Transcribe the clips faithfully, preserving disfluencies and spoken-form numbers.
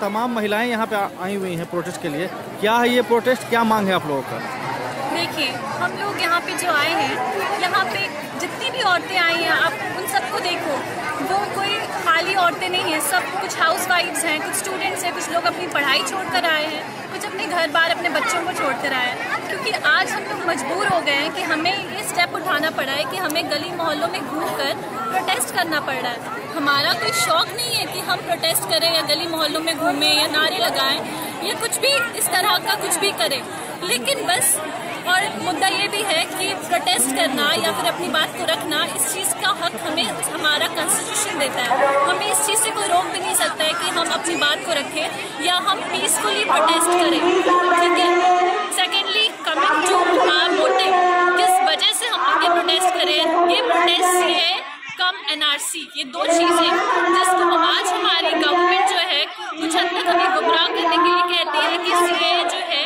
तमाम महिलाएं यहाँ पे आई हुई हैं प्रोटेस्ट के लिए। क्या है ये प्रोटेस्ट, क्या मांग है आप लोगों का? देखिए, हम लोग यहाँ पे जो आए हैं, यहाँ पे जितनी भी औरतें आई हैं, आप उन सबको देखो, वो कोई खाली औरतें नहीं हैं, सब कुछ हाउस वाइफ्स हैं, कुछ स्टूडेंट्स हैं, कुछ लोग अपनी पढ़ाई छोड़कर आए हैं, कुछ अपने घर बार अपने बच्चों को छोड़कर आए हैं। क्योंकि आज हम लोग मजबूर हो गए हैं कि हमें ये स्टेप उठाना पड़ा है कि हमें गली मोहल्लों में घूमकर प्रोटेस्ट करना पड़ रहा है। हमारा कोई शौक नहीं है कि हम प्रोटेस्ट करें या गली मोहल्लों में घूमें या नारे लगाएं या कुछ भी इस तरह का कुछ भी करें, लेकिन बस और मुद्दा ये भी है कि प्रोटेस्ट करना या फिर अपनी बात को रखना, इस चीज़ का हक हमें हमारा कॉन्स्टिट्यूशन देता है। हमें इस चीज़ से कोई रोक भी नहीं सकता है कि हम अपनी बात को रखें या हम पीसफुली प्रोटेस्ट करें, ठीक है। Secondly, coming to our motive, किस वजह से हम लोग ये प्रोटेस्ट करें, ये प्रोटेस्ट ये कम एन आर सी, ये दो चीज़ें जिसको आज हमारी गवर्नमेंट जो है कुछ हद तक हमें गुमराह करने के लिए कहती है कि सी ए जो है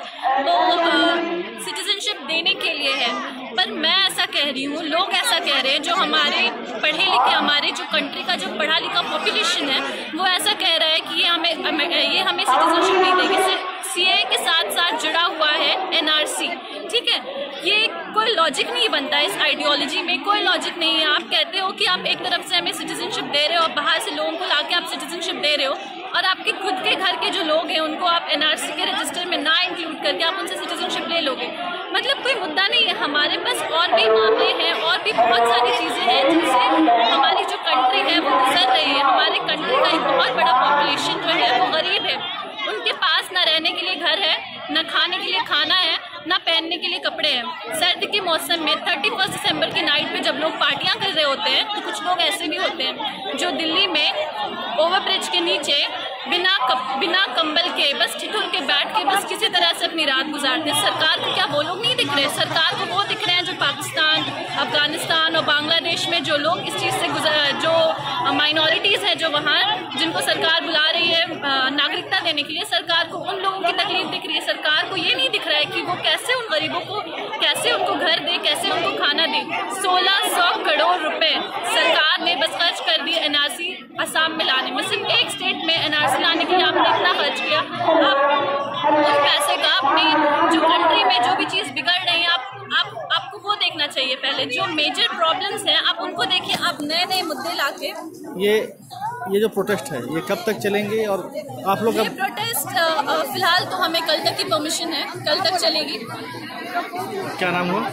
वो सिटीजनशिप देने के लिए है, पर मैं ऐसा कह रही हूँ, लोग ऐसा कह रहे हैं, जो हमारे पढ़े लिखे, हमारे जो कंट्री का जो पढ़ा लिखा पॉपुलेशन है, वो ऐसा कह रहा है कि ये हमें ये हमें सिटीजनशिप नहीं देगी। सी ए के साथ साथ जुड़ा हुआ है एन आर सी, ठीक है। ये कोई लॉजिक नहीं बनता है, इस आइडियोलॉजी में कोई लॉजिक नहीं है। आप कहते हो कि आप एक तरफ से हमें सिटीजनशिप दे रहे हो, बाहर से लोगों को लाके आप सिटीजनशिप दे रहे हो, और आपके खुद के घर के जो लोग हैं उनको आप एन आर सी के रजिस्टर में ना इंक्लूड करके आप उनसे सिटीजनशिप ले लोगे। मतलब कोई मुद्दा नहीं है। हमारे पास और भी मामले हैं, और भी बहुत सारी चीज़ें हैं जिनसे हमारी जो कंट्री है वो गुजर रही है। हमारे कंट्री का एक बहुत बड़ा पॉपुलेशन जो है वो गरीब है, उनके पास ना रहने के लिए घर है, ना खाने के लिए खाना है, ना पहनने के लिए कपड़े हैं। सर्द के मौसम में थर्टी फर्स्ट दिसंबर की नाइट पे जब लोग पार्टियां कर रहे होते हैं, तो कुछ लोग ऐसे भी होते हैं जो दिल्ली में ओवरब्रिज के नीचे बिना कप, बिना कंबल के बस ठिठुर के बैठ के बस किसी तरह से अपनी रात गुजारते हैं। सरकार को क्या वो लोग नहीं दिख रहे? सरकार को वो दिख रहे हैं जो पाकिस्तान, अफगानिस्तान और बांग्लादेश में जो लोग इस चीज़ से गुजर, जो माइनॉरिटीज़ हैं, जो वहाँ जिनको सरकार बुला रही है नागरिकता देने के लिए, सरकार को उन लोगों की तकलीफ दिख रही है। सरकार को ये नहीं दिख रहा है कि वो कैसे उन गरीबों को, कैसे उनको घर दे, कैसे उनको खाना दे। सोलह सौ करोड़ रुपए सरकार ने बस खर्च कर दिए एन आर सी असम में लाने में। सिर्फ एक स्टेट में एन आर सी लाने के लिए आपने इतना खर्च किया। आप उन पैसे का अपनी जो कंट्री में जो भी चीज़ बिगड़ रही है, आप आप आपको वो देखना चाहिए पहले। जो मेजर प्रॉब्लम्स हैं आप उनको देखिए। आप नए नए मुद्दे लाके ये ये जो प्रोटेस्ट है ये कब तक चलेंगे, और आप लोग? ये प्रोटेस्ट फिलहाल तो हमें कल तक की परमिशन है, कल तक चलेगी। क्या नाम हुआ?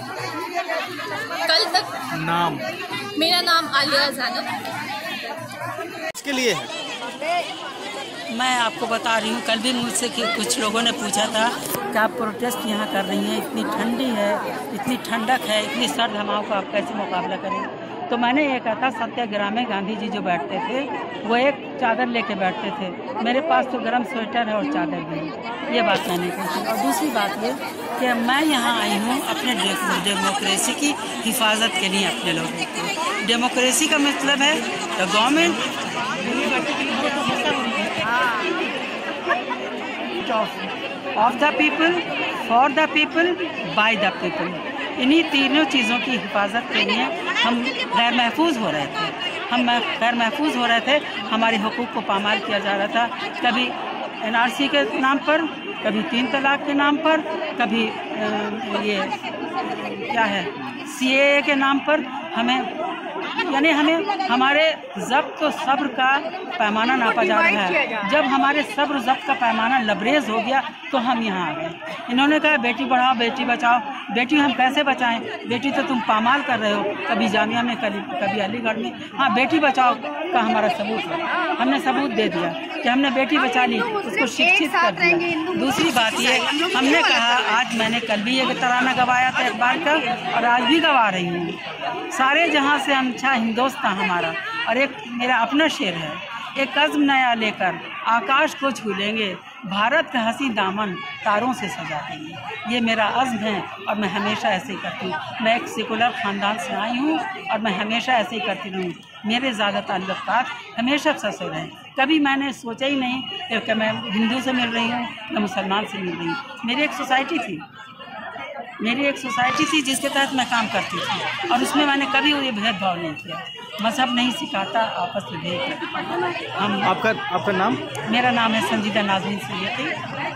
कल तक नाम? मेरा नाम आलिया ज़ैनब। इसके लिए है। मैं आपको बता रही हूँ, कल भी मुझसे कि कुछ लोगों ने पूछा था कि आप प्रोटेस्ट यहाँ कर रही हैं, इतनी ठंडी है, इतनी ठंडक है, इतनी सर्द हवाओं का आप कैसे मुकाबला करें? तो मैंने ये कहा था, सत्याग्रह में गांधी जी जो बैठते थे वो एक चादर लेके बैठते थे। मेरे पास तो गर्म स्वेटर है और चादर भी है। ये बात मैंने कही थी। और दूसरी बात ये कि मैं यहाँ आई हूँ अपने डेमोक्रेसी की हिफाजत के लिए, अपने लोगों को। डेमोक्रेसी का मतलब है the government of the people, for the people, by the people. इन्हीं तीनों चीज़ों की हिफाजत के लिए हम गैर महफूज हो रहे थे। हम गैर महफूज हो रहे थे, हमारे हुकूक को पामाल किया जा रहा था। कभी एन आर सी के नाम पर, कभी तीन तलाक के नाम पर, कभी ये क्या है सी ए ए के नाम पर। हमें यानी हमें हमारे ज़ब्त व सब्र का पैमाना नापा जा रहा है। जब हमारे सब्र ज़ब्त का पैमाना लबरेज हो गया तो हम यहाँ आ गए। इन्होंने कहा बेटी पढ़ाओ, बेटी बचाओ। बेटी हम कैसे बचाएं? बेटी तो तुम पामाल कर रहे हो, कभी जामिया में, कभी कभी अलीगढ़ में। हाँ, बेटी बचाओ का हमारा सबूत है, हमने सबूत दे दिया कि हमने बेटी बचा ली, उसको शिक्षित कर दिया। दूसरी बात ये, हमने कहा, आज मैंने कल भी ये तराना गवाया था इकबाल का, और आज भी गवा रही हूँ, सारे जहाँ से अच्छा हिंदुस्तान हमारा। और एक मेरा अपना शेर है, एक अज़्म नया लेकर आकाश को छू लेंगे, भारत का हंसी दामन तारों से सजा देंगे। ये मेरा अज़्म है और मैं हमेशा ऐसे ही करती हूँ। मैं एक सेकुलर ख़ानदान से आई हूँ और मैं हमेशा ऐसे ही करती रहूँ। मेरे ज़्यादा ताल्लुकात हमेशा से रहे। कभी मैंने सोचा ही नहीं कि मैं हिंदू से मिल रही हूँ या मुसलमान से मिल रही हूँ। मेरी एक सोसाइटी थी, मेरी एक सोसाइटी थी जिसके तहत मैं काम करती थी और उसमें मैंने कभी ये भेदभाव नहीं किया। मजहब नहीं सिखाता आपस में भेद। हम आपका आपका नाम? मेरा नाम है संजीदा नाज़रीन सैयदी।